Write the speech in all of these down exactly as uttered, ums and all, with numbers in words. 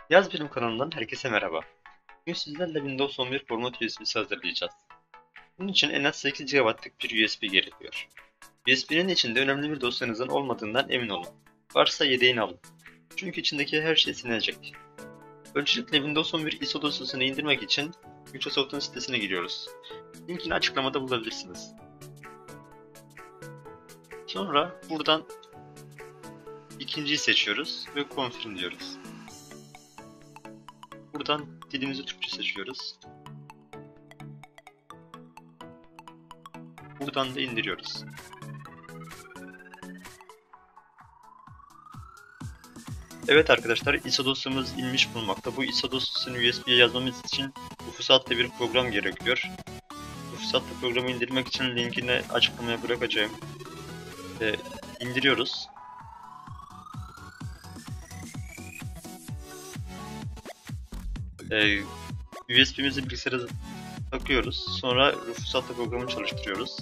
Yaz Bilim kanalından herkese merhaba. Bugün sizlerle Windows on bir format U S B'si hazırlayacağız. Bunun için en az sekiz gigabaytlık bir U S B gerekiyor. U S B'nin içinde önemli bir dosyanızın olmadığından emin olun. Varsa yedeğini alın. Çünkü içindeki her şey silinecek. Öncelikle Windows on bir I S O dosyasını indirmek için Microsoft'un sitesine giriyoruz. Linkini açıklamada bulabilirsiniz. Sonra buradan ikinciyi seçiyoruz ve Confirm diyoruz. Buradan dilimizi Türkçe seçiyoruz. Buradan da indiriyoruz. Evet arkadaşlar, I S O dosyamız inmiş bulunmakta. Bu I S O dosyasını U S B'ye yazmamız için Rufus adlı bir program gerekiyor. Rufus adlı programı indirmek için linkini açıklamaya bırakacağım. Ee, indiriyoruz. Ee, U S B'mizi bilgisayara takıyoruz. Sonra Rufus adlı programı çalıştırıyoruz.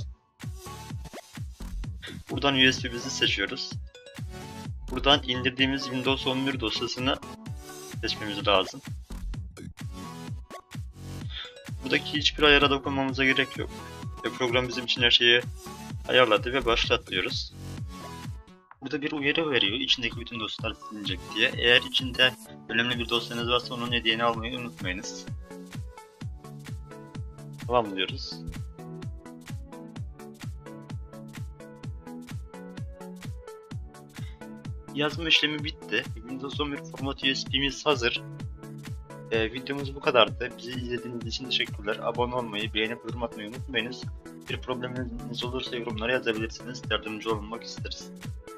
Buradan U S B'mizi seçiyoruz. Buradan indirdiğimiz Windows on bir dosyasını seçmemiz lazım. Buradaki hiçbir ayara dokunmamıza gerek yok. Ve program bizim için her şeyi ayarladı ve başlat diyoruz. Burada bir uyarı veriyor, içindeki bütün dosyalar silinecek diye. Eğer içinde önemli bir dosyanız varsa onun hediyeni almayı unutmayınız. Tamam diyoruz. Yazma işlemi bitti. Windows on bir format U S B'miz hazır. Ee, videomuz bu kadardı. Bizi izlediğiniz için teşekkürler. Abone olmayı, beğenip yorum atmayı unutmayınız. Bir probleminiz olursa yorumlara yazabilirsiniz. Yardımcı olmak isteriz.